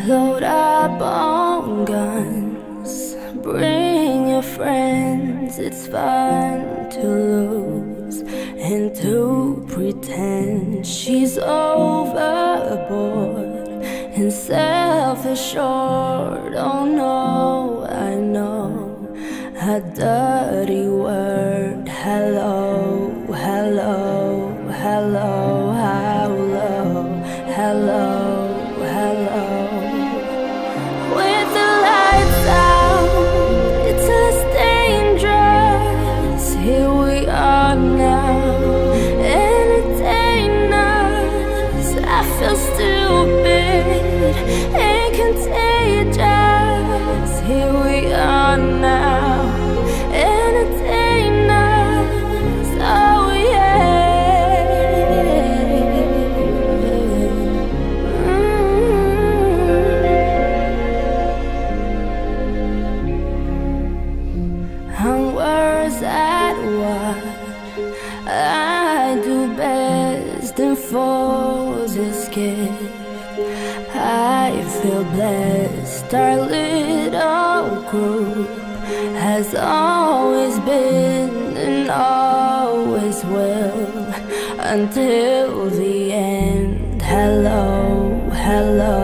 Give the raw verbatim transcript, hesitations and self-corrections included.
Load up on guns, bring your friends. It's fun to lose and to pretend she's overboard and self-assured. Oh no, I know a dirty word. Hello, hello, hello, hello, hello, hello. With the lights out, it's less dangerous. Here we are now, entertain us. I feel stupid and contagious. Here we are now, entertain us. Oh yeah. Mm. I'm worse at what I do best and falls escape. I feel blessed. Our little group has always been and always will until the end. Hello, hello,